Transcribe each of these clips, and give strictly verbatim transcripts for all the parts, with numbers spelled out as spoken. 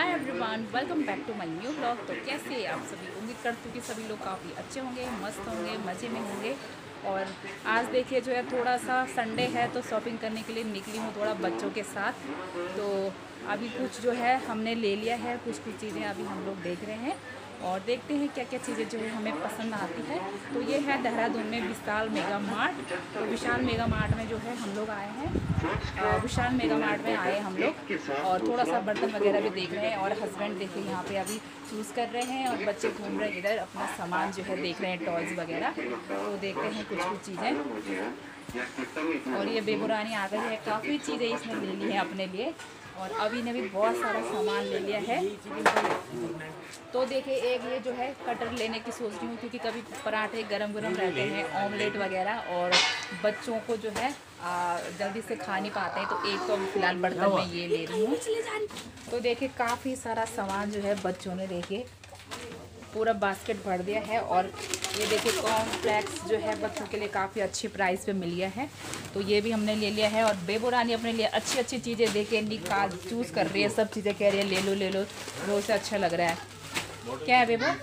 Hi everyone, welcome back to my new blog. तो कैसे आप सभी? उम्मीद करती हूँ कि सभी लोग काफ़ी अच्छे होंगे, मस्त होंगे, मज़े में होंगे। और आज देखिए जो है थोड़ा सा संडे है तो शॉपिंग करने के लिए निकली हूँ थोड़ा बच्चों के साथ। तो अभी कुछ जो है हमने ले लिया है, कुछ कुछ चीज़ें अभी हम लोग देख रहे हैं और देखते हैं क्या क्या चीज़ें जो है हमें पसंद आती है। तो ये है देहरादून में विशाल मेगा मार्ट। तो विशाल मेगा मार्ट में जो है हम लोग आए हैं, विशाल मेगा मार्ट में आए हम लोग और थोड़ा सा बर्तन वगैरह भी देख रहे हैं। और हस्बैंड देखिए यहाँ पे अभी चूज़ कर रहे हैं और बच्चे घूम रहे हैं इधर, अपना सामान जो है देख रहे हैं, टॉयज़ वगैरह। तो देखते हैं कुछ कुछ चीज़ें। और ये बेबुरानी आ गई है, काफ़ी चीज़ें इसने ले ली हैं अपने लिए और अभी ने भी बहुत सारा सामान ले लिया है। तो देखिए एक ये जो है कटर लेने की सोच रही हूँ क्योंकि कभी पराठे गरम गरम रहते हैं, ऑमलेट वगैरह, और बच्चों को जो है आ, जल्दी से खा नहीं पाते हैं। तो एक तो फिलहाल बर्तन में ये ले रही हूँ। तो देखिए काफ़ी सारा सामान जो है बच्चों ने देखिए पूरा बास्केट भर दिया है। और ये देखिए कॉर्नफ्लेक्स जो है बच्चों के लिए काफ़ी अच्छी प्राइस पे मिल गया है, तो ये भी हमने ले लिया है। और बेबुरानी अपने लिए अच्छी अच्छी चीज़ें देके निकाल चूज़ कर रही है, सब चीज़ें कह रही है ले लो ले लो, वो से अच्छा लग रहा है। क्या है बेबो?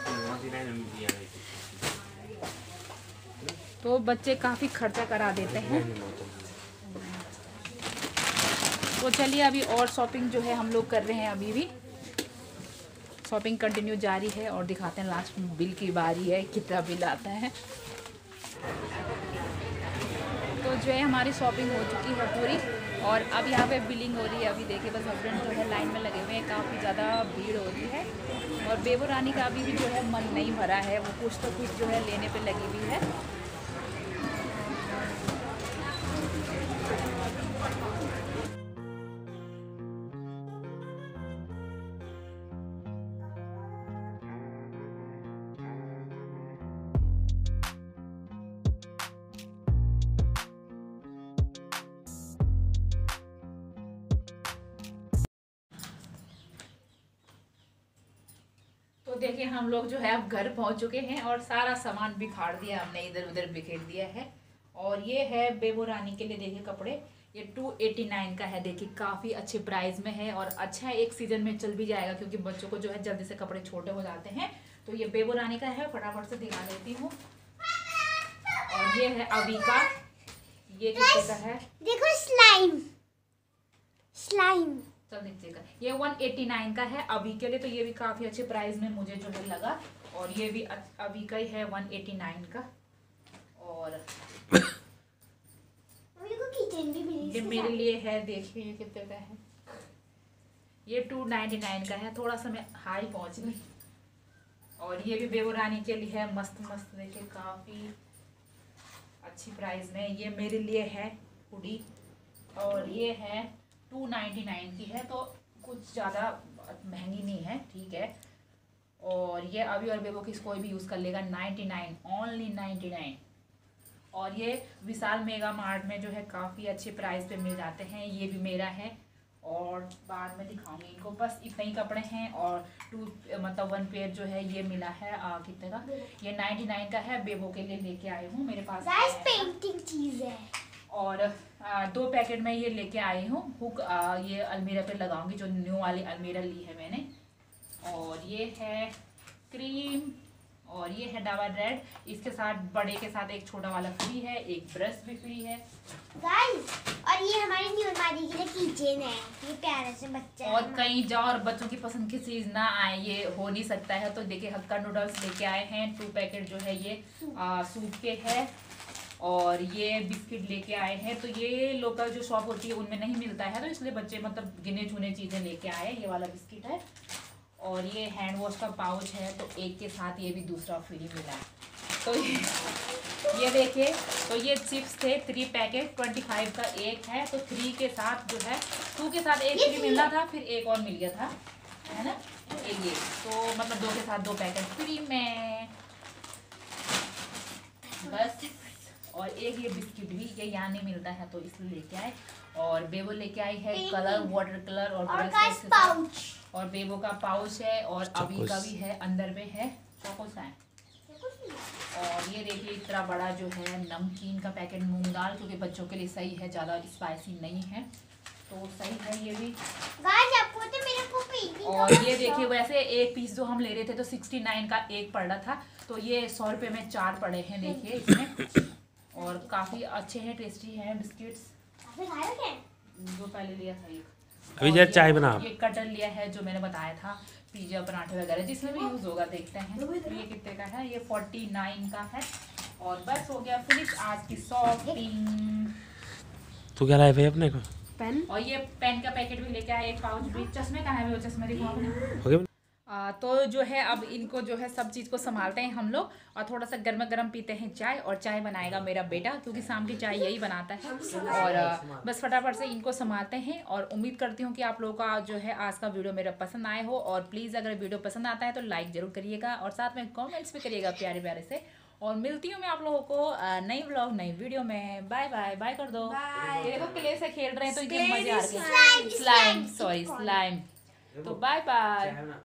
तो बच्चे काफ़ी खर्चा करा देते हैं। तो चलिए अभी और शॉपिंग जो है हम लोग कर रहे हैं, अभी भी शॉपिंग कंटिन्यू जारी है और दिखाते हैं लास्ट में बिल की बारी है, कितना बिल आता है। तो जो है हमारी शॉपिंग हो चुकी है पूरी और अब यहाँ पे बिलिंग हो रही है। अभी देखिए बस हस्बैंड जो है लाइन में लगे हुए हैं, काफ़ी ज़्यादा भीड़ हो रही है। और बेबुरानी का अभी भी जो है मन नहीं भरा है, वो कुछ तो कुछ जो है लेने पे लगी हुई है। तो देखिए हम लोग जो है अब घर पहुंच चुके हैं और सारा सामान बिखार दिया हमने, इधर उधर बिखेर दिया है। और ये है बेबुरानी के लिए देखिए कपड़े, ये टू एटी नाइन का है। देखिए काफ़ी अच्छे प्राइस में है और अच्छा है, एक सीजन में चल भी जाएगा क्योंकि बच्चों को जो है जल्दी से कपड़े छोटे हो जाते हैं। तो ये बेबुरानी का है, फटाफट से दिखा देती हूँ। और ये है अभी का, ये कितने का है देखो, स्लाइम स्लाइम चल दीजिएगा, ये वन एटी नाइन का है अभी के लिए। तो ये भी काफ़ी अच्छे प्राइस में मुझे जो है लगा। और ये भी अभी का ही है वन एटी नाइन का। और ये मेरे लिए है, देखिए ये कितने का है, ये टू नाइन्टी नाइन का है। थोड़ा सा मैं हाई पहुंच गई। और ये भी बेबुरानी के लिए है, मस्त मस्त देखिए काफ़ी अच्छी प्राइस में ये मेरे लिए है हुडी। और ये है टू नाइन्टी नाइन की है, तो कुछ ज़्यादा महंगी नहीं है, ठीक है। और ये अभी और बेबो की कोई भी यूज़ कर लेगा, ninety nine, only ninety nine. और ये विशाल मेगा मार्ट में जो है काफ़ी अच्छे प्राइस पे मिल जाते हैं। ये भी मेरा है और बाद में दिखाऊंगी इनको। बस इतने ही कपड़े हैं और टू मतलब वन पेयर जो है ये मिला है आ, कितने का, ये नाइन्टी नाइन का है। बेबो के लिए लेके आई हूँ, मेरे पास पेंटिंग चीज है। और आ, दो पैकेट में ये लेके आई हूँ हुक, आ, ये अलमीरा पे लगाऊंगी, जो न्यू वाली अलमीरा ली है मैंने। और ये है क्रीम और ये है डाबर रेड, इसके साथ बड़े के साथ एक छोटा वाला फ्री है, एक ब्रश भी फ्री है। गाइस, और ये हमारी न्यू अलमारी के लिए कीचेन है, ये प्यारे से बच्चा। और कहीं जाओ और बच्चों की पसंद की चीज़ ना आए, ये हो नहीं सकता है। तो देखिए हक्का नूडल्स लेके आए हैं, टू पैकेट जो है ये आ, सूप के है। और ये बिस्किट लेके आए हैं, तो ये लोकल जो शॉप होती है उनमें नहीं मिलता है, तो इसलिए बच्चे मतलब गिने चुने चीज़ें लेके आए। ये वाला बिस्किट है और ये हैंड वॉश का पाउच है, तो एक के साथ ये भी दूसरा फ्री मिला है। तो ये, ये देखिए, तो ये चिप्स थे थ्री पैकेट, ट्वेंटी फाइव का एक है, तो थ्री के साथ जो है टू के साथ एक फ्री मिला था, फिर एक और मिल गया था, है ना, एक ये। तो मतलब दो के साथ दो पैकेट फ्री में बस। और एक ये बिस्किट भी, ये यहाँ नहीं मिलता है तो इसलिए लेके आए। और बेबो लेके आई है कलर, वाटर कलर और ब्रश पाउच। और बेबो का पाउच है और अभी का भी है, अंदर में है चौकोस है। और ये देखिए इतना बड़ा जो है नमकीन का पैकेट, मूंग दाल, क्योंकि बच्चों के लिए सही है, ज़्यादा स्पाइसी नहीं है। तो सही है ये भी। गाइस आपको तो मेरे को पेंटिंग और ये देखिए वैसे एक पीस जो हम ले रहे थे तो सिक्सटी नाइन का एक पड़ रहा था, तो ये सौ रुपये में चार पड़े हैं देखिए इसमें। और काफ़ी अच्छे हैं, टेस्टी हैं बिस्किट्स। जो पहले लिया था एक, अभी जरा चाय बना। ये कटर लिया है जो मैंने बताया था, पिज्जा पराठे वगैरह जिसमें भी यूज़ होगा, देखते हैं। तो ये कितने का है? ये फोर्टी नाइन का है। और बस हो गया फिनिश आज की शॉपिंग। तू क्या लाए भाई अपने को? पेन। और ये पेन का पैकेट भी लेके आए, एक पाउच भी। चश्मे कहाँ है? वो चश्मे दिखो आपने। हो गया। आ, तो जो है अब इनको जो है सब चीज़ को संभालते हैं हम लोग, और थोड़ा सा गर्मा गर्म पीते हैं चाय। और चाय बनाएगा मेरा बेटा, क्योंकि शाम की चाय यही बनाता है। और आ, बस फटाफट से इनको संभालते हैं। और उम्मीद करती हूँ कि आप लोगों का जो है आज का वीडियो मेरा पसंद आए हो। और प्लीज़ अगर वीडियो पसंद आता है तो लाइक ज़रूर करिएगा, और साथ में कॉमेंट्स भी करिएगा प्यारे प्यारे से। और मिलती हूँ मैं आप लोगों को नई व्लॉग नई वीडियो में। Bye bye. बाय कर दो। ये देखो क्ले से खेल रहे हैं तो इनके मजे आ रहे हैं। Slime, sorry slime. तो बाय बाय।